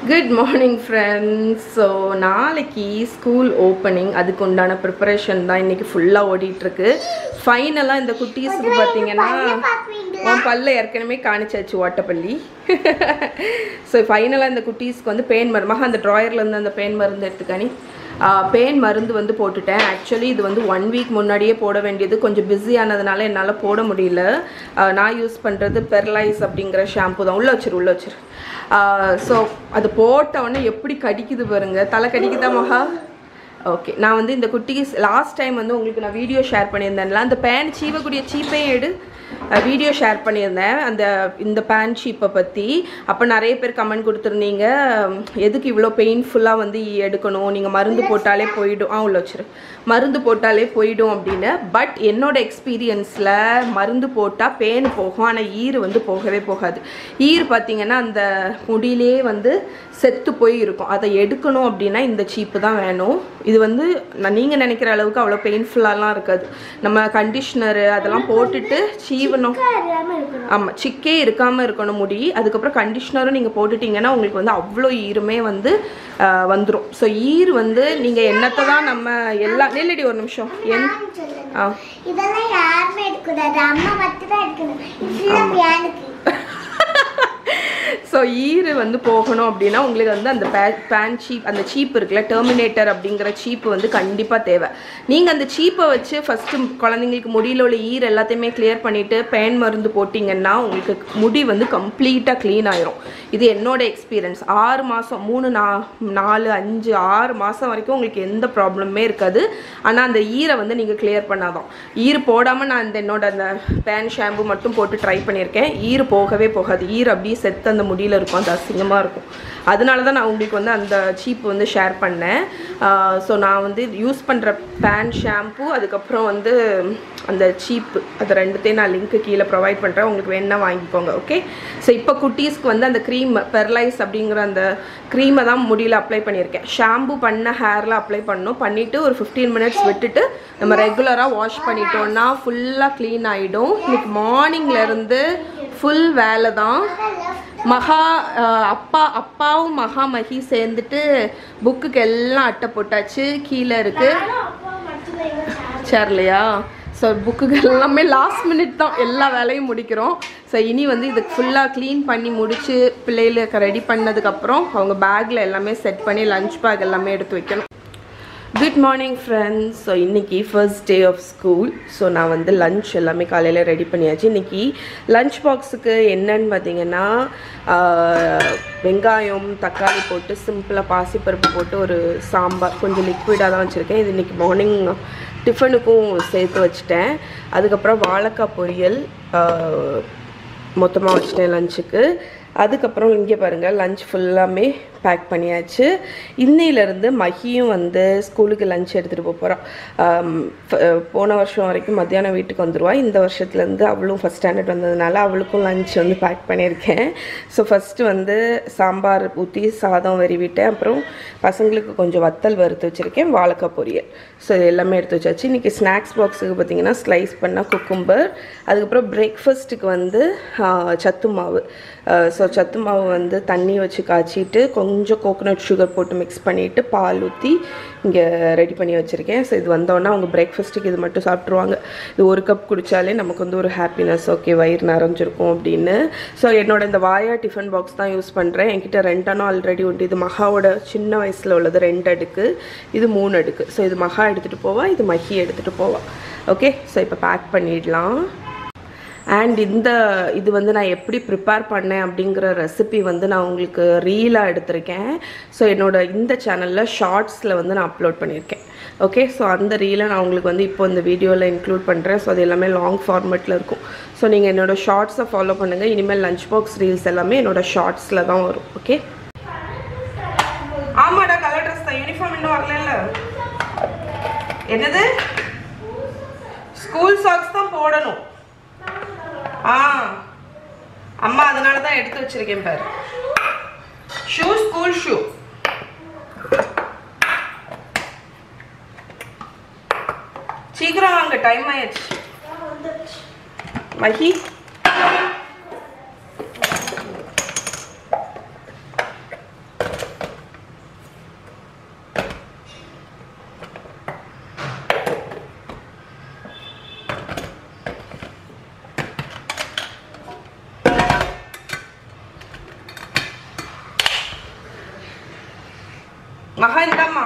Good morning friends. So நாளைக்கு school opening அதுக்கு உண்டான preparation தான் இன்னைக்கு ஃபுல்லா ஓடிட்டு இருக்கு. ஃபைனலா இந்த குட்டீஸ்க்கு பாத்தீங்கன்னா உன் பல்ல ஏற்கனவே காணிச்சாச்சு வாட்டப்பள்ளி. சோ ஃபைனலா இந்த குட்டீஸ்க்கு வந்து பெயின் மருந்து அந்த டிராயர்ல இருந்து அந்த பெயின் மருந்து எடுத்துக்கானி பெயின் மருந்து வந்து போட்டுட்டேன். ஆக்சுவலி இது வந்து 1 வீக் முன்னாடியே போட வேண்டியது, கொஞ்சம் பிஸி ஆனதுனால என்னால் போட முடியல. நான் யூஸ் பண்ணுறது பெர்லைஸ் அப்படிங்கிற ஷாம்பு தான். உள்ள வச்சிரு ஸோ அது போட்டவொடனே எப்படி கடிக்குது பாருங்க, தலை கடிக்குதா மகா? ஓகே, நான் வந்து இந்த குட்டீஸ் லாஸ்ட் டைம் வந்து உங்களுக்கு நான் வீடியோ ஷேர் பண்ணியிருந்தேன்ல, அந்த பேன் சீவக்கூடிய சீப்பையும் எடு வீடியோ ஷேர் பண்ணியிருந்தேன் அந்த இந்த பேன் ஷீப்பை பற்றி. அப்போ நிறைய பேர் கமெண்ட் கொடுத்துருந்தீங்க, எதுக்கு இவ்வளோ பெயின்ஃபுல்லாக வந்து எடுக்கணும், நீங்கள் மருந்து போட்டாலே போயிடும், உள்ள வச்சிரு மருந்து போட்டாலே போயிடும் அப்படின்னு. பட் என்னோட எக்ஸ்பீரியன்ஸில் மருந்து போட்டால் பெயின் போகும், ஆனால் ஈறு வந்து போகவே போகாது. ஈறு பார்த்திங்கன்னா அந்த முடியிலே வந்து செத்து போய் இருக்கும். அதை எடுக்கணும் அப்படின்னா இந்த சீப்பு தான் வேணும். இது வந்து நீங்கள் நினைக்கிற அளவுக்கு அவ்வளோ பெயின்ஃபுல்லாலாம் இருக்காது. நம்ம கண்டிஷ்னரு அதெல்லாம் போட்டுட்டு சீவணும். ஆமாம், சிக்கே இருக்காமல் இருக்கணும் முடி. அதுக்கப்புறம் கண்டிஷ்னரும் நீங்கள் போட்டுட்டிங்கன்னா உங்களுக்கு வந்து அவ்வளோ ஈருமே வந்து வந்துடும். ஸோ ஈர் வந்து நீங்கள் என்னத்தை தான் நம்ம எல்லா நெல்லடி ஒரு நிமிஷம் இதெல்லாம் யாருமே எடுக்கக்கூடாது, அம்மா மட்டும் தான் எடுக்கணும். ஸோ ஈரு வந்து போகணும் அப்படின்னா உங்களுக்கு வந்து அந்த பேன் சீப், அந்த சீப் இருக்குல்ல, டெர்மினேட்டர் அப்படிங்கிற சீப்பு வந்து கண்டிப்பாக தேவை. நீங்கள் அந்த சீப்பை வச்சு ஃபஸ்ட்டு குழந்தைங்களுக்கு முடியல உள்ள ஈர் எல்லாத்தையுமே கிளியர் பண்ணிவிட்டு பேன் மருந்து போட்டிங்கன்னா உங்களுக்கு முடி வந்து கம்ப்ளீட்டாக க்ளீன் ஆயிரும். இது என்னோட எக்ஸ்பீரியன்ஸ். 6 மாதம் 3 4 5 6 மாதம் வரைக்கும் உங்களுக்கு எந்த ப்ராப்ளமே இருக்காது. ஆனால் அந்த ஈரை வந்து நீங்கள் கிளியர் பண்ணாதான். ஈர் போடாமல் நான் என்னோட அந்த பேன் ஷாம்பு மட்டும் போட்டு ட்ரை பண்ணியிருக்கேன். ஈர் போகவே போகாது. ஈர் அப்படியே செத்து அந்த முடியில் இருக்கும், அது அசிங்கமாக இருக்கும். அதனால தான் நான் உங்களுக்கு வந்து அந்த சீப்பு வந்து ஷேர் பண்ணேன். ஸோ நான் வந்து யூஸ் பண்ணுற பேன் ஷாம்பு அதுக்கப்புறம் வந்து அந்த சீப்பு, அது ரெண்டுத்தையும் நான் லிங்க்கு கீழே ப்ரொவைட் பண்ணுறேன், உங்களுக்கு வேணா வாங்கிக்கோங்க. ஓகே, ஸோ இப்போ குட்டீஸ்க்கு வந்து அந்த க்ரீம் பெர்லைஸ் அப்படிங்கிற அந்த க்ரீமை தான் முடியில் அப்ளை பண்ணியிருக்கேன். ஷாம்பு பண்ண ஹேரில் அப்ளை பண்ணணும். பண்ணிவிட்டு ஒரு 15 மினிட்ஸ் விட்டுட்டு நம்ம ரெகுலராக வாஷ் பண்ணிட்டோன்னா ஃபுல்லாக க்ளீன் ஆகிடும். இன்னைக்கு மார்னிங்லேருந்து ஃபுல் வேலை தான். மகா அப்பாவும் மகா மகி சேர்ந்துட்டு புக்குக்கு எல்லாம் அட்டை போட்டாச்சு. கீழே இருக்கு சேர்லையா? ஸோ புக்குக்கு எல்லாமே லாஸ்ட் மினிட் தான் எல்லா வேலையும் முடிக்கிறோம். ஸோ இனி வந்து இதுக்கு ஃபுல்லாக க்ளீன் பண்ணி முடித்து பிள்ளைகளுக்கு ரெடி பண்ணதுக்கப்புறம் அவங்க பேக்கில் எல்லாமே செட் பண்ணி லஞ்ச் பேக் எல்லாமே எடுத்து வைக்கணும். Good morning friends. ஸோ இன்றைக்கி first day of school. So நான் வந்து லன்ச் எல்லாமே காலையில் ரெடி பண்ணியாச்சு. இன்றைக்கி லன்ச் பாக்ஸுக்கு என்னன்னு பார்த்தீங்கன்னா வெங்காயம் தக்காளி போட்டு சிம்பிளாக பாசிப்பருப்பு போட்டு ஒரு சாம்பார், கொஞ்சம் லிக்விடாக தான் வச்சுருக்கேன். இது இன்றைக்கி மார்னிங் டிஃபனுக்கும் சேர்த்து வச்சுட்டேன். அதுக்கப்புறம் வாழைக்காய் பொரியல் மொத்தமாக வச்சுட்டேன் லஞ்சுக்கு. அதுக்கப்புறம் இங்கே பாருங்கள், லஞ்ச் ஃபுல்லாமே பேக் பண்ணியாச்சு. இன்னையிலேருந்து மகியும் வந்து ஸ்கூலுக்கு லஞ்ச் எடுத்துகிட்டு போகிறான். போன வருஷம் வரைக்கும் மத்தியானம் வீட்டுக்கு வந்துடுவா. இந்த வருஷத்துலேருந்து அவளும் ஃபஸ்ட் ஸ்டாண்டர்ட் வந்ததுனால அவளுக்கும் லஞ்ச் வந்து பேக் பண்ணியிருக்கேன். ஸோ ஃபஸ்ட்டு வந்து சாம்பார் ஊற்றி சாதம் விரிவிட்டேன். அப்புறம் பசங்களுக்கு கொஞ்சம் வத்தல் வறுத்து வச்சுருக்கேன், வாழைக்காய் பொரியல். ஸோ இது எல்லாமே எடுத்து வச்சாச்சு. இன்றைக்கி ஸ்நாக்ஸ் பாக்ஸுக்கு பார்த்திங்கன்னா ஸ்லைஸ் பண்ணால் குக்கும்பர். அதுக்கப்புறம் பிரேக்ஃபாஸ்ட்டுக்கு வந்து சத்து மாவு. ஸோ சத்து மாவு வந்து தண்ணி வச்சு காய்ச்சிட்டு கொஞ்சம் கோகோனட் சுகர் போட்டு மிக்ஸ் பண்ணிவிட்டு பால் ஊற்றி இங்கே ரெடி பண்ணி வச்சுருக்கேன். ஸோ இது வந்தோன்னா அவங்க பிரேக்ஃபாஸ்ட்டுக்கு இது மட்டும் சாப்பிட்ருவாங்க. இது ஒரு கப் குடித்தாலே நமக்கு வந்து ஒரு ஹாப்பினஸ், ஓகே வயிறு நிறைஞ்சிருக்கும் அப்படின்னு. ஸோ என்னோட இந்த வாயா டிஃபன் பாக்ஸ் தான் யூஸ் பண்ணுறேன். என்கிட்ட 2 அணா ஆல்ரெடி உண்டு. இது மகாவோட சின்ன வயசில் உள்ளது, 2 அடுக்கு, இது 3 அடுக்கு. ஸோ இது மகா எடுத்துகிட்டு போவா, இது மகி எடுத்துகிட்டு போவா. ஓகே, ஸோ இப்போ பேக் பண்ணிடலாம். அண்ட் இது வந்து நான் எப்படி ப்ரிப்பேர் பண்ணேன் அப்படிங்கிற ரெசிபி வந்து நான் உங்களுக்கு ரீலாக எடுத்திருக்கேன். ஸோ என்னோட இந்த சேனலில் ஷார்ட்ஸில் வந்து நான் அப்லோட் பண்ணியிருக்கேன். ஓகே, ஸோ அந்த ரீலை நான் உங்களுக்கு வந்து இப்போ இந்த வீடியோவில் இன்க்ளூட் பண்ணுறேன். ஸோ அது எல்லாமே லாங் ஃபார்மேட்டில் இருக்கும். ஸோ நீங்கள் என்னோடய ஷார்ட்ஸை ஃபாலோ பண்ணுங்கள். இனிமேல் லஞ்ச் பாக்ஸ் ரீல்ஸ் எல்லாமே என்னோடய ஷார்ட்ஸில் தான் வரும். ஓகே, ஆமாடா, கலர் ட்ரெஸ் தான், யூனிஃபார்ம் இன்னும் வரல. என்னது ஸ்கூல் சாக்ஸ் தான் போடணும். அம்மா அதனால தான் எடுத்து வச்சிருக்கேன் பாரு. Shoe, school shoe. சீக்கிரம் வாங்க, டைம் ஆயிடுச்சு. மஹி மகா இந்தாம்மா.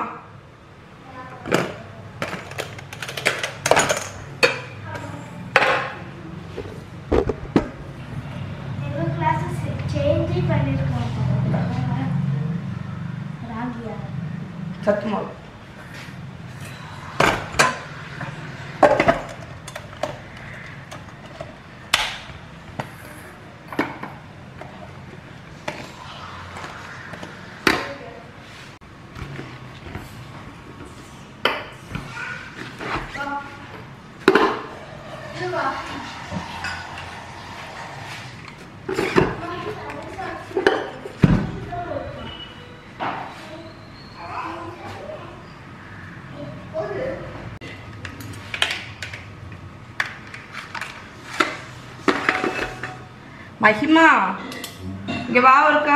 சத்து மாவு. மஹிமா இங்க வா ஒருக்கா.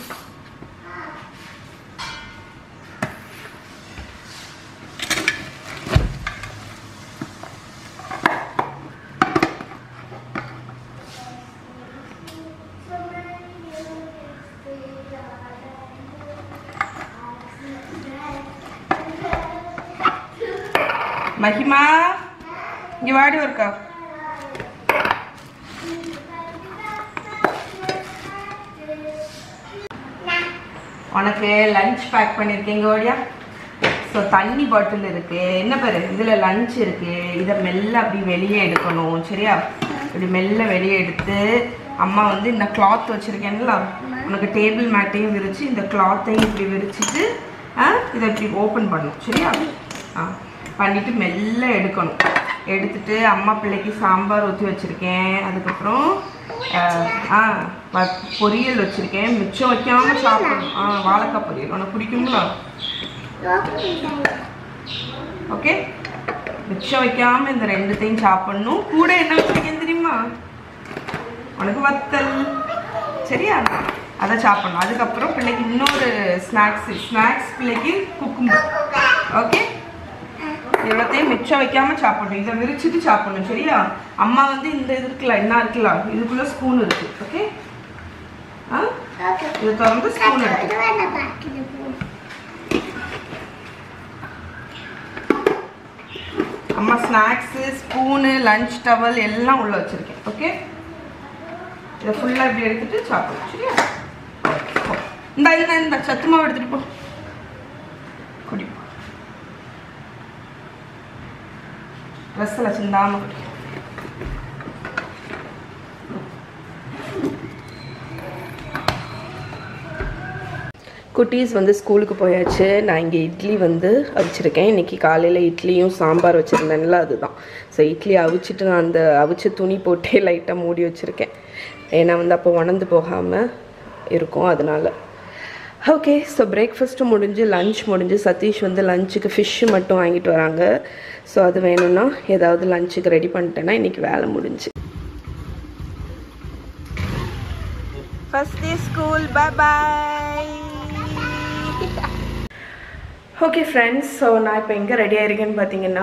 மஹிமா இங்க வாடி ஒருக்கா. உனக்கு லஞ்ச் பேக் பண்ணியிருக்கேங்க ஓடியா. ஸோ தண்ணி பாட்டில் இருக்குது, என்ன பேர் இதில் லஞ்ச் இருக்குது. இதை மெல்ல அப்படி வெளியே எடுக்கணும் சரியா. இப்படி மெல்ல வெளியே எடுத்து அம்மா வந்து இந்த கிளாத் வச்சுருக்கேன்ல, உனக்கு டேபிள் மேட்டையும் விரித்து இந்த கிளாத்தையும் இப்படி விரிச்சிட்டு இதை இப்படி ஓப்பன் பண்ணணும் சரியா. பண்ணிவிட்டு மெல்ல எடுக்கணும். எடுத்துட்டு அம்மா பிள்ளைக்கு சாம்பார் ஊற்றி வச்சுருக்கேன். அதுக்கப்புறம் பொரியல் வச்சுருக்கேன். மிச்சம் வைக்காமல் சாப்பிடணும். வாழைக்காய் பொரியல் உனக்கு பிடிக்குங்களா? ஓகே, மிச்சம் வைக்காமல் இந்த ரெண்டுத்தையும் சாப்பிடணும். கூட என்ன வச்சுருக்கேன் தெரியுமா? உனக்கு வத்தல் சரியா, அதை சாப்பிடணும். அதுக்கப்புறம் பிள்ளைக்கு இன்னொரு ஸ்நாக்ஸ் பிள்ளைக்கு குக்கும்புக். ஓகே, இவ்வளோத்தையும் மிச்சம் வைக்காமல் சாப்பிடணும். இதை விரிச்சிட்டு சாப்பிடணும் சரியா. அம்மா வந்து இந்த இது இருக்கலாம், என்ன இருக்கலாம், இதுக்குள்ளே ஸ்பூன் இருக்குது. ஓகே, இது திறந்து ஸ்பூன் எடுத்து அம்மா ஸ்நாக்ஸு ஸ்பூனு லஞ்ச் டவல் எல்லாம் உள்ளே வச்சுருக்கேன். ஓகே, இதை ஃபுல்லாக இப்படி எடுத்துகிட்டு சாப்பிடணும் சரியா. இந்த சத்து மாவு எடுத்துகிட்டு போ குடிப்போம். ட்ரெஸ்ஸில் சிந்தாமல் குடி. குட்டீஸ் வந்து ஸ்கூலுக்கு போயாச்சு. நான் இங்கே இட்லி வந்து அவிச்சிருக்கேன். இன்றைக்கி காலையில் இட்லியும் சாம்பார் வச்சுருந்தேன்ல, அதுதான். ஸோ இட்லி அவிச்சிட்டு நான் அந்த அவிச்ச துணி போட்டே லைட்டாக மூடி வச்சுருக்கேன். ஏன்னா வந்து அப்போ உணர்ந்து போகாமல் இருக்கும், அதனால். ஓகே, ஸோ பிரேக்ஃபாஸ்ட்டு முடிஞ்சு லஞ்ச் முடிஞ்சு சதீஷ் வந்து லஞ்சுக்கு ஃபிஷ்ஷு மட்டும் வாங்கிட்டு வராங்க. ஸோ அது வேணும்னா ஏதாவது லஞ்சுக்கு ரெடி பண்ணிட்டேன்னா இன்றைக்கி வேலை முடிஞ்சு. First day school, bye bye. Okay friends, so நான் இப்போ எங்கே ரெடி ஆகிருக்கேன்னு பார்த்தீங்கன்னா,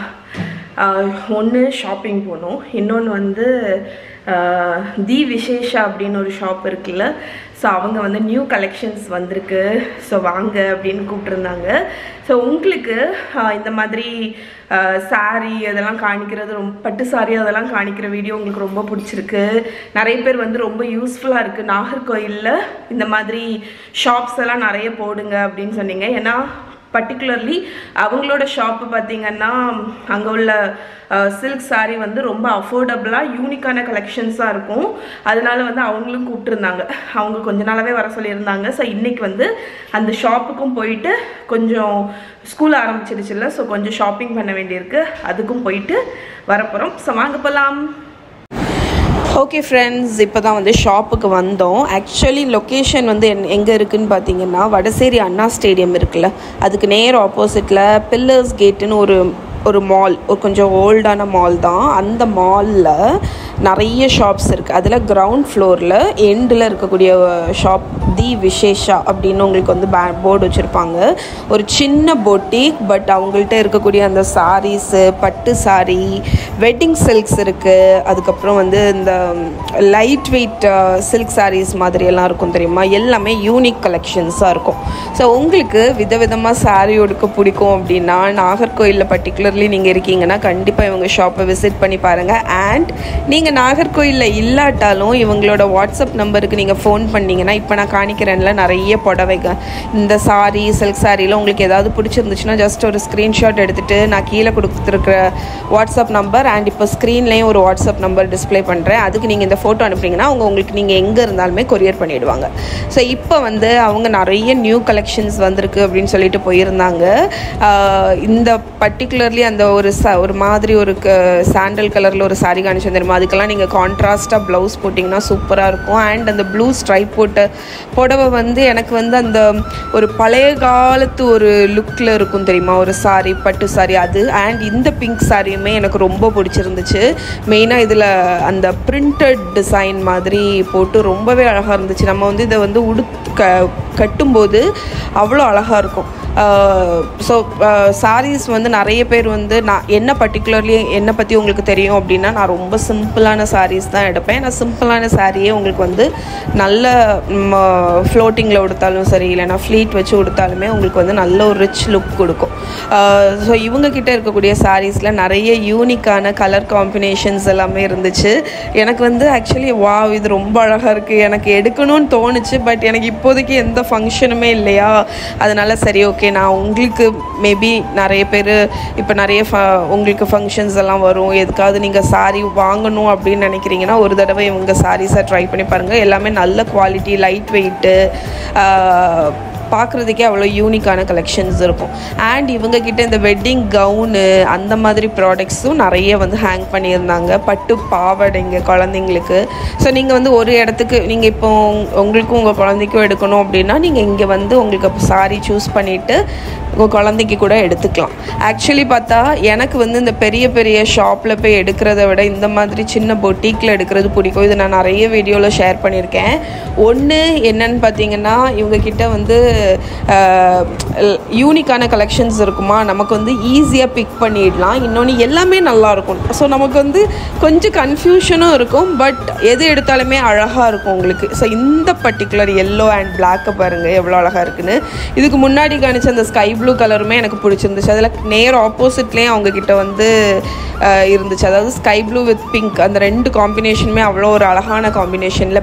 ஒன்று ஷாப்பிங் போகணும், இன்னொன்று வந்து தி விசேஷா அப்படின்னு ஒரு ஷாப் இருக்குல்ல. ஸோ அவங்க வந்து நியூ கலெக்ஷன்ஸ் வந்திருக்கு, ஸோ வாங்க அப்படின்னு கூப்பிட்ருந்தாங்க. ஸோ உங்களுக்கு இந்த மாதிரி சாரீ அதெல்லாம் காணிக்கிறது, ரொம்ப பட்டு சாரீ அதெல்லாம் காணிக்கிற வீடியோ உங்களுக்கு ரொம்ப பிடிச்சிருக்கு. நிறைய பேர் வந்து ரொம்ப யூஸ்ஃபுல்லாக இருக்குது, நாகர்கோயிலில் இந்த மாதிரி ஷாப்ஸ் எல்லாம் நிறைய போடுங்க அப்படின்னு சொன்னீங்க. ஏன்னா பர்டிகுலர்லி அவங்களோட ஷாப்பு பார்த்திங்கன்னா அங்கே உள்ள சில்க் சாரீ வந்து ரொம்ப அஃபோர்டபுளாக யூனிக்கான கலெக்ஷன்ஸாக இருக்கும். அதனால வந்து அவங்களும் கூப்பிட்டுருந்தாங்க, அவங்க கொஞ்ச நாளாகவே வர சொல்லியிருந்தாங்க. ஸோ இன்றைக்கி வந்து அந்த ஷாப்புக்கும் போயிட்டு, கொஞ்சம் ஸ்கூல் ஆரம்பிச்சிருச்சுல்ல, ஸோ கொஞ்சம் ஷாப்பிங் பண்ண வேண்டியிருக்கு, அதுக்கும் போயிட்டு வரப்போகிறோம். ஸோ வாங்க போகலாம். ஓகே ஃப்ரெண்ட்ஸ், இப்போ தான் வந்து ஷாப்புக்கு வந்தோம். ஆக்சுவலி லொக்கேஷன் வந்து எங்கே இருக்குதுன்னு பார்த்தீங்கன்னா, வடசேரி அண்ணா ஸ்டேடியம் இருக்குல்ல, அதுக்கு நேர் ஆப்போசிட்டில் பில்லர்ஸ் கேட்டுன்னு ஒரு ஒரு மால், ஒரு கொஞ்சம் ஓல்டான மால் தான். அந்த மாலில் நிறைய ஷாப்ஸ் இருக்குது. அதில் கிரவுண்ட் ஃப்ளோரில் எண்டில் இருக்கக்கூடிய ஷாப் தி விசேஷா அப்படின்னு உங்களுக்கு வந்து போர்டு வச்சுருப்பாங்க. ஒரு சின்ன பொட்டிக், பட் அவங்கள்ட்ட இருக்கக்கூடிய அந்த சாரீஸு, பட்டு சாரீ, வெட்டிங் சில்க்ஸ் இருக்குது. அதுக்கப்புறம் வந்து இந்த லைட் வெயிட் சில்க் சாரீஸ் மாதிரியெல்லாம் இருக்கும் தெரியுமா, எல்லாமே யூனிக் கலெக்ஷன்ஸாக இருக்கும். ஸோ உங்களுக்கு விதவிதமாக சாரீ உடுக்க பிடிக்கும் அப்படின்னா, நாகர்கோயிலில் பர்டிகுலர்லி நீங்கள் இருக்கீங்கன்னா கண்டிப்பாக இவங்க ஷாப்பை விசிட் பண்ணி பாருங்கள். அண்ட் நீங்கள் நாகர்கோயிலில் இல்லாட்டாலும் இவங்களோட வாட்ஸ்அப் நம்பருக்கு நீங்கள் ஃபோன் பண்ணிங்கன்னா, இப்போ நான் காணிக்கிறேன்ல நிறைய புடவைங்க, இந்த சாரீ சில்க் சாரியில் உங்களுக்கு ஏதாவது பிடிச்சிருந்துச்சுன்னா ஜஸ்ட் ஒரு ஸ்க்ரீன்ஷாட் எடுத்துகிட்டு நான் கீழே கொடுத்துருக்குற வாட்ஸ்அப் நம்பர் அண்ட் இப்போ ஸ்க்ரீன்லேயும் ஒரு வாட்ஸ்அப் நம்பர் டிஸ்பிளே பண்ணுறேன். அதுக்கு நீங்கள் இந்த ஃபோட்டோ அனுப்புனீங்கன்னா உங்களுக்கு நீங்கள் எங்கே இருந்தாலுமே கொரியர் பண்ணிவிடுவாங்க. ஸோ இப்போ வந்து அவங்க நிறைய நியூ கலெக்ஷன்ஸ் வந்திருக்கு அப்படின்னு சொல்லிட்டு போயிருந்தாங்க. இந்த பர்டிகுலர்லி அந்த ஒரு மாதிரி ஒரு சாண்டல் கலரில் ஒரு சாரீ காணிச்சு தெரியுமா, அதுக்கெல்லாம் நீங்கள் கான்ட்ராஸ்ட்டாக ப்ளவுஸ் போட்டிங்கன்னா சூப்பராக இருக்கும். அண்ட் அந்த ப்ளூ ஸ்ட்ரைப் போட்ட புடவை வந்து எனக்கு வந்து அந்த ஒரு பழைய காலத்து ஒரு லுக்கில் இருக்கும் தெரியுமா, ஒரு சாரீ, பட்டு சாரீ அது. அண்ட் இந்த பிங்க் சாரியுமே எனக்கு ரொம்ப பிடிச்சிருந்துச்சு. மெயினாக இதில் அந்த பிரிண்டட் டிசைன் மாதிரி போட்டு ரொம்பவே அழகாக இருந்துச்சு. நம்ம வந்து இதை வந்து கட்டும்போது அவ்வளோ அழகாக இருக்கும். ஸோ சாரீஸ் வந்து நிறைய பேர் வந்து நான் பர்டிகுலர்லி என்னை பற்றி உங்களுக்கு தெரியும் அப்படின்னா, நான் ரொம்ப சிம்பிளான சாரீஸ் தான் எடுப்பேன். நான் சிம்பிளான சாரியே உங்களுக்கு வந்து நல்ல ஃப்ளோட்டிங்கில் உடுத்தாலும் சரி, இல்லைனா ஃப்ளீட் வச்சு உடுத்தாலுமே உங்களுக்கு வந்து நல்ல ஒரு ரிச் லுக் கொடுக்கும். ஸோ இவங்கக்கிட்ட இருக்கக்கூடிய சாரீஸில் நிறைய யூனிக்கான கலர் காம்பினேஷன்ஸ் எல்லாமே இருந்துச்சு. எனக்கு வந்து ஆக்சுவலி இது ரொம்ப அழகாக இருக்குது, எனக்கு எடுக்கணும்னு தோணுச்சு. பட் எனக்கு இப்போதைக்கு எந்த ஃபங்க்ஷனுமே இல்லையா, அதனால் சரி ஓகே, நான் உங்களுக்கு மேபி நிறைய பேர் இப்போ நிறைய உங்களுக்கு ஃபங்க்ஷன்ஸ் எல்லாம் வரும், எதுக்காவது நீங்கள் சாரீ வாங்கணும் அப்படின்னு நினைக்கிறீங்கன்னா ஒரு தடவை இவங்க சாரீஸை ட்ரை பண்ணி பாருங்கள். எல்லாமே நல்ல குவாலிட்டி, லைட் வெயிட்டு, பார்க்குறதுக்கே அவ்வளோ யூனிக்கான கலெக்ஷன்ஸ் இருக்கும். அண்ட் இவங்கக்கிட்ட இந்த வெட்டிங் கவுனு அந்த மாதிரி ப்ராடக்ட்ஸும் நிறைய வந்து ஹேங் பண்ணியிருந்தாங்க. பட்டு பாவாடைங்க குழந்தைங்களுக்கு. ஸோ நீங்கள் வந்து ஒரு இடத்துக்கு நீங்கள் இப்போ உங்களுக்கும் உங்கள் குழந்தைக்கும் எடுக்கணும் அப்படின்னா நீங்கள் இங்கே வந்து உங்களுக்கு சாரீ சூஸ் பண்ணிவிட்டு உங்கள் குழந்தைக்கு கூட எடுத்துக்கலாம். ஆக்சுவலி பார்த்தா எனக்கு வந்து இந்த பெரிய பெரிய ஷாப்பில் போய் எடுக்கிறத விட இந்த மாதிரி சின்ன பொட்டிக்கில் எடுக்கிறது பிடிக்கும். இது நான் நிறைய வீடியோவில் ஷேர் பண்ணியிருக்கேன். ஒன்று என்னன்னு பார்த்தீங்கன்னா, இவங்கக்கிட்ட வந்து யூனிக்கான கலெக்ஷன்ஸ் இருக்குமா, நமக்கு வந்து ஈஸியாக பிக் பண்ணிடலாம். இன்னொன்று எல்லாமே நல்லாயிருக்கும். ஸோ நமக்கு வந்து கொஞ்சம் கன்ஃபியூஷனும் இருக்கும், பட் எது எடுத்தாலுமே அழகாக இருக்கும் உங்களுக்கு. ஸோ இந்த பர்டிகுலர் எல்லோ அண்ட் பிளாக்கை பாருங்கள் எவ்வளோ அழகாக இருக்குன்னு. இதுக்கு முன்னாடி காணிச்ச அந்த ஸ்கை ப்ளூ கலருமே எனக்கு பிடிச்சிருந்துச்சு. அதில் நேர் ஆப்போசிட்லேயும் அவங்கக்கிட்ட வந்து இருந்துச்சு. அதாவது ஸ்கை ப்ளூ வித் பிங்க், அந்த ரெண்டு காம்பினேஷனுமே அவ்வளோ ஒரு அழகான காம்பினேஷனில்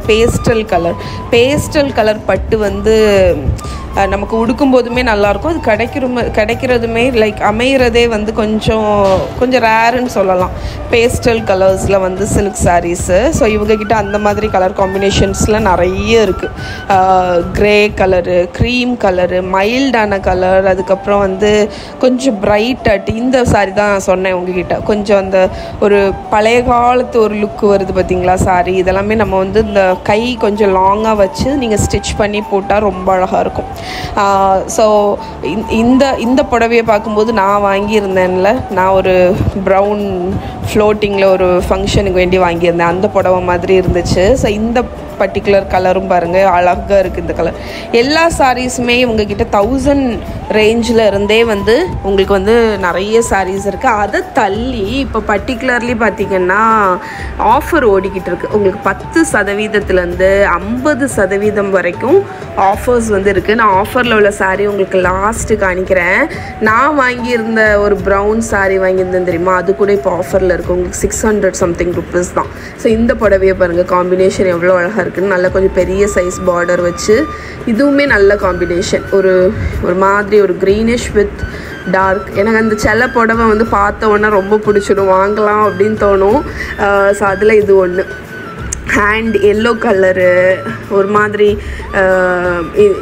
பேஸ்டல் கலர் பட்டு வந்து நமக்கு உடுக்கும் போதுமே நல்லாயிருக்கும். அது கிடைக்கிறதுமே லைக் அமைகிறதே வந்து கொஞ்சம் ரேருன்னு சொல்லலாம். பேஸ்டல் கலர்ஸில் வந்து சில்க் சாரீஸு. ஸோ இவங்கக்கிட்ட அந்த மாதிரி கலர் காம்பினேஷன்ஸில் நிறைய இருக்குது. க்ரே கலரு, க்ரீம் கலரு, மைல்டான கலர், அதுக்கப்புறம் வந்து கொஞ்சம் பிரைட்டாக இந்த சாரீ தான் நான் சொன்னேன் உங்ககிட்ட, கொஞ்சம் அந்த ஒரு பழைய காலத்து ஒரு லுக்கு வருது பார்த்திங்களா சாரீ. இதெல்லாமே நம்ம வந்து இந்த கை கொஞ்சம் லாங்காக வச்சு நீங்கள் ஸ்டிச் பண்ணி போட்டால் ரொம்ப அழகாக இருக்கும். ஸோ இந்த புடவையை பார்க்கும்போது நான் வாங்கியிருந்தேன்ல, நான் ஒரு ப்ரௌன் ஃப்ளோட்டிங்கில் ஒரு ஃபங்க்ஷனுக்கு வேண்டி வாங்கியிருந்தேன், அந்த புடவை மாதிரி இருந்துச்சு. ஸோ இந்த பர்டிகுலர் கலரும் பாருங்கள் அழகாக இருக்குது இந்த கலர். எல்லா சாரீஸுமே உங்ககிட்ட 1000 ரேஞ்சில் இருந்தே வந்து உங்களுக்கு வந்து நிறைய சாரீஸ் இருக்குது. அதை தள்ளி இப்போ பர்டிகுலர்லி பார்த்திங்கன்னா ஆஃபர் ஓடிக்கிட்டு இருக்குது. உங்களுக்கு 10% 50% வரைக்கும் ஆஃபர்ஸ் வந்து இருக்குது. நான் ஆஃபரில் உள்ள சாரீ உங்களுக்கு லாஸ்ட்டு காணிக்கிறேன். நான் வாங்கியிருந்த ஒரு ப்ரௌன் சாரீ வாங்கியிருந்தேன் தெரியுமா, அது கூட இப்போ ஆஃபரில் இருக்குது. உங்களுக்கு 600 something rupees தான். ஸோ இந்த புடவையை பாருங்கள், காம்பினேஷன் எவ்வளோ அழகாக இருக்குன்னு. நல்லா கொஞ்சம் பெரிய சைஸ் பார்டர் வச்சு, இதுவுமே நல்ல காம்பினேஷன். ஒரு மாதிரி ஒரு க்ரீனிஷ் வித் டார்க். எனக்கு அந்த செல்ல புடவை வந்து பார்த்த உடனே ரொம்ப பிடிச்சிடும், வாங்கலாம் அப்படின்னு தோணும். ஸோ அதில் இது ஒன்று. ஹேண்ட் எல்லோ கலரு, ஒரு மாதிரி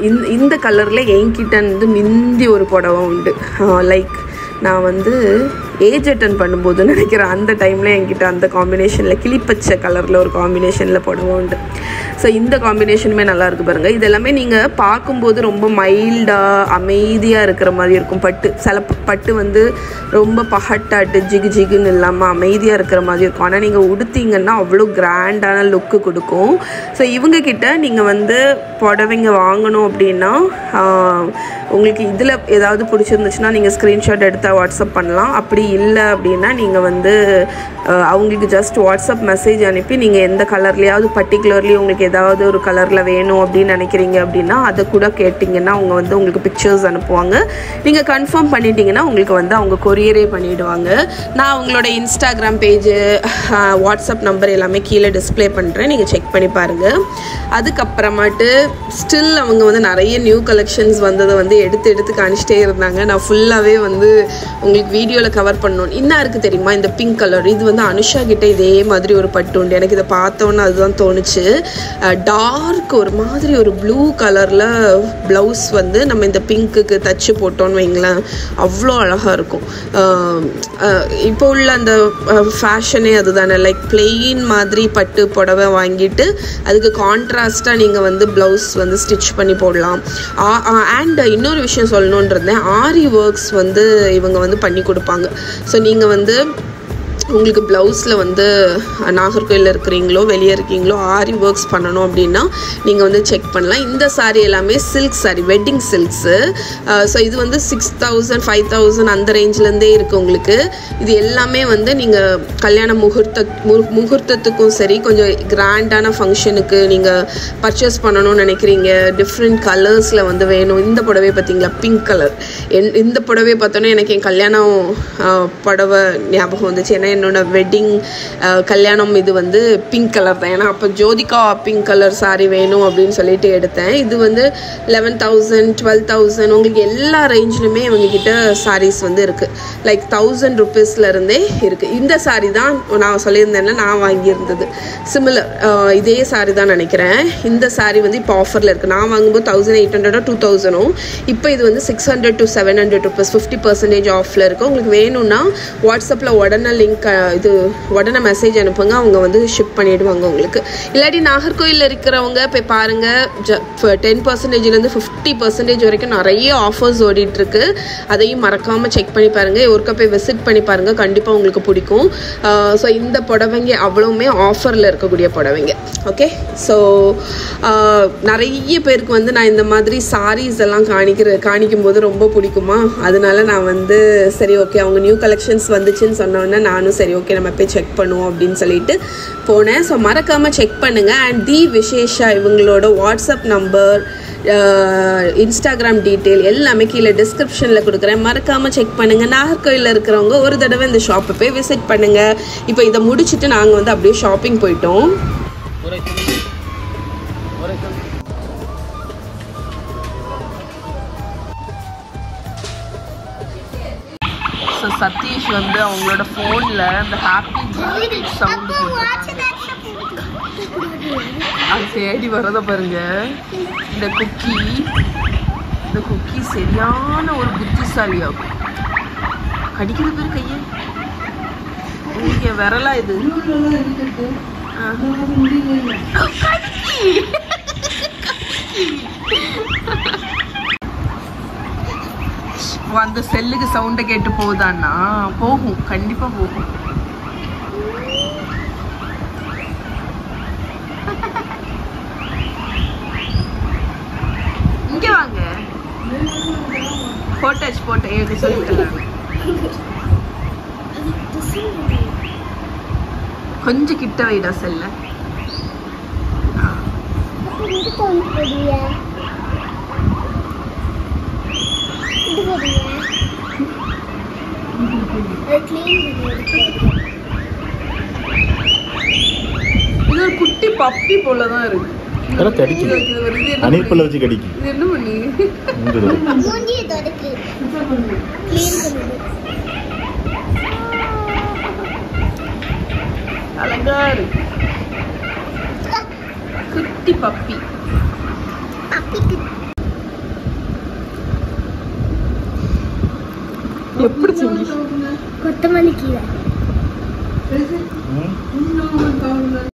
இந்த கலரில் என்கிட்ட வந்து மிந்தி ஒரு புடவை உண்டு. லைக் நான் வந்து ஏஜ் அட்டன் பண்ணும்போது நினைக்கிறேன் அந்த டைமில் என்கிட்ட அந்த காம்பினேஷனில் கிளிப்பச்சை கலரில் ஒரு காம்பினேஷனில் புடவை உண்டு. ஸோ இந்த காம்பினேஷனுமே நல்லா இருக்குது பாருங்கள். இது எல்லாமே நீங்கள் பார்க்கும்போது ரொம்ப மைல்டாக அமைதியாக இருக்கிற மாதிரி இருக்கும். சில பட்டு வந்து ரொம்ப பகட்டாட்டு ஜிகு ஜிகுன்னு இல்லாமல் அமைதியாக இருக்கிற மாதிரி இருக்கும். ஆனால் நீங்கள் உடுத்திங்கன்னா அவ்வளோ கிராண்டான லுக்கு கொடுக்கும். ஸோ இவங்கக்கிட்ட நீங்கள் வந்து புடவைங்க வாங்கணும் அப்படின்னா உங்களுக்கு இதில் ஏதாவது பிடிச்சிருந்துச்சுன்னா நீங்கள் ஸ்க்ரீன்ஷாட் எடுத்தால் வாட்ஸ்அப் பண்ணலாம். அப்படி இல்லை அப்படின்னா நீங்கள் வந்து அவங்களுக்கு ஜஸ்ட் வாட்ஸ்அப் மெசேஜ் அனுப்பி நீங்கள் எந்த கலர்லையாவது பர்டிகுலர்லி உங்களுக்கு ஏதாவது ஒரு கலரில் வேணும் அப்படின்னு நினைக்கிறீங்க அப்படின்னா அதை கூட கேட்டிங்கன்னா அவங்க வந்து உங்களுக்கு பிக்சர்ஸ் அனுப்புவாங்க. நீங்கள் கன்ஃபார்ம் பண்ணிட்டீங்கன்னா உங்களுக்கு வந்து அவங்க கொரியரே பண்ணிவிடுவாங்க. நான் அவங்களோட இன்ஸ்டாகிராம் பேஜு வாட்ஸ்அப் நம்பர் எல்லாமே கீழே டிஸ்பிளே பண்ணுறேன், நீங்கள் செக் பண்ணி பாருங்கள். அதுக்கப்புறமாட்டு ஸ்டில் அவங்க வந்து நிறைய நியூ கலெக்ஷன்ஸ் வந்ததை வந்து எடுத்து காணிச்சிட்டே இருந்தாங்க. நான் ஃபுல்லாகவே வந்து உங்களுக்கு வீடியோவில் கவர் பண்ணணும். என்ன இருக்குது தெரியுமா, இந்த பிங்க் கலர் இது வந்து அனுஷா கிட்டே இதே மாதிரி ஒரு பட்டு உண்டு. எனக்கு இதை பார்த்தோன்னே அதுதான் தோணுச்சு. டார்க் ஒரு மாதிரி ஒரு ப்ளூ கலரில் ப்ளவுஸ் வந்து நம்ம இந்த பிங்க்குக்கு தச்சு போட்டோன்னு வைங்களேன், அவ்வளோ அழகாக இருக்கும். இப்போ உள்ள அந்த ஃபேஷனே அதுதானே, லைக் பிளெயின் மாதிரி பட்டு புடவை வாங்கிட்டு அதுக்கு கான்ட்ராஸ்ட்டாக நீங்கள் வந்து ப்ளவுஸ் வந்து ஸ்டிச் பண்ணி போடலாம். அண்ட் இன்னொரு விஷயம் சொல்லணுன்னு இருந்தேன், ஆரி ஒர்க்ஸ் வந்து இவங்க வந்து பண்ணி கொடுப்பாங்க. ஸோ நீங்கள் வந்து உங்களுக்கு ப்ளவுஸில் வந்து நாகர்கோயிலில் இருக்கிறீங்களோ வெளியே இருக்கீங்களோ ஆரி ஒர்க்ஸ் பண்ணணும் அப்படின்னா நீங்கள் வந்து செக் பண்ணலாம். இந்த சாரீ எல்லாமே silk sari, wedding silks. So இது வந்து 6000 5000 அந்த ரேஞ்சிலேருந்தே இருக்குது உங்களுக்கு. இது எல்லாமே வந்து நீங்கள் கல்யாண முகூர்த்தத்துக்கும் சரி, கொஞ்சம் கிராண்டான ஃபங்க்ஷனுக்கு நீங்கள் பர்ச்சேஸ் பண்ணணும்னு நினைக்கிறீங்க, டிஃப்ரெண்ட் கலர்ஸில் வந்து வேணும். இந்த புடவை பார்த்தீங்களா, பிங்க் கலர். இந்த புடவை பார்த்தோன்னே எனக்கு என் கல்யாணம் புடவை ஞாபகம் வந்துச்சு. ஏன்னா என்னோட வெட்டிங் கல்யாணம் இது வந்து பிங்க் கலர் தான். ஏன்னா அப்போ ஜோதிகா பிங்க் கலர் சாரீ வேணும் அப்படின்னு சொல்லிட்டு எடுத்தேன். இது வந்து 11,000 12,000 உங்களுக்கு எல்லா ரேஞ்சிலுமே இவங்ககிட்ட சாரீஸ் வந்து இருக்குது. லைக் 1000 rupeesலேருந்தே இருக்குது. இந்த சாரீ தான் நான் சொல்லியிருந்தேன்ல நான் வாங்கியிருந்தது, சிமிலர் இதே சாரீ தான் நினைக்கிறேன். இந்த சாரீ வந்து இப்போ ஆஃபரில் இருக்குது. நான் வாங்கும்போது 1800 2000, இப்போ இது வந்து 600 to 700 rupees 50% ஆஃபில் இருக்குது. உங்களுக்கு வேணும்னா வாட்ஸ்அப்பில் உடனே லிங்க் இது உடனே மெசேஜ் அனுப்புங்க, அவங்க வந்து ஷிப் பண்ணிவிடுவாங்க உங்களுக்கு. இல்லாட்டி நாகர்கோயிலில் இருக்கிறவங்க போய் பாருங்கள், 10%லேருந்து 50% வரைக்கும் நிறைய ஆஃபர்ஸ் ஓடிட்டுருக்கு. அதையும் மறக்காமல் செக் பண்ணி பாருங்கள், ஒருக்கா போய் விசிட் பண்ணி பாருங்கள், கண்டிப்பாக உங்களுக்கு பிடிக்கும். ஸோ இந்த புடவைங்க அவ்வளவுமே ஆஃபரில் இருக்கக்கூடிய புடவைங்க. ஓகே, ஸோ நிறைய பேருக்கு வந்து நான் இந்த மாதிரி சாரீஸ் எல்லாம் காணிக்கும் போது ரொம்ப பிடிக்குமா, அதனால நான் வந்து சரி ஓகே அவங்க நியூ கலெக்ஷன்ஸ் வந்துச்சுன்னு சொன்னோன்னே நானும் சரி ஓகே நம்ம போய் செக் பண்ணுவோம் அப்படின்னு சொல்லிட்டு போனேன். ஸோ மறக்காமல் செக் பண்ணுங்கள். அண்ட் தி விசேஷா இவங்களோட வாட்ஸ்அப் நம்பர், இன்ஸ்டாகிராம் டீட்டெயில் எல்லாமே கீழே டிஸ்கிரிப்ஷனில் கொடுக்குறேன், மறக்காமல் செக் பண்ணுங்கள். நாகர்கோயிலில் இருக்கிறவங்க ஒரு தடவை இந்த ஷாப்பை போய் விசிட் பண்ணுங்கள். இப்போ இதை முடிச்சுட்டு நாங்கள் வந்து அப்படியே ஷாப்பிங் போயிட்டோம். ஸோ சதீஷ் வந்து அவங்களோட ஃபோனில் அந்த ஹாப்பி சவுண்டு போட்டு அது தேடி வரதை பாருங்க. இந்த குக்கி சரியான ஒரு புத்திசாலியாகும். கடிக்கிறது பேர் கையை இங்கே விரலா இது அந்த செல்லுக்கு சவுண்டை கேட்டு போகுதான்னா போகும், கண்டிப்பா போகும். இங்க வாங்க, போட்டோ சொல்லிட்டு கொஞ்சம் கிட்ட வைடா செல்ல. இது ஒரு குட்டி பப்பி போலதான் இருக்கு. அணிப்பல்ல வச்சு கடிக்கு. இது என்ன பண்ணி அழகா இருக்கு. குட்டி பப்பி. எப்படி செஞ்சு கொத்தமல்லி கீரை